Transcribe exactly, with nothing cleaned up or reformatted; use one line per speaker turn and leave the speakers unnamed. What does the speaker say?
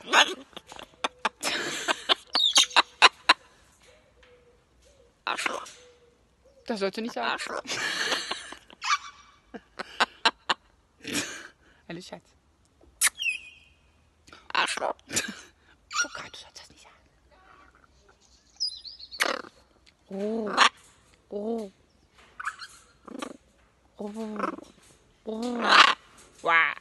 Arschloch.
Das sollst du nicht sagen.
Arschloch.
Alles Schatz.
Arschloch.
Oh Gott, du sollst das nicht sagen. Oh. Oh. Oh. Oh. Wow.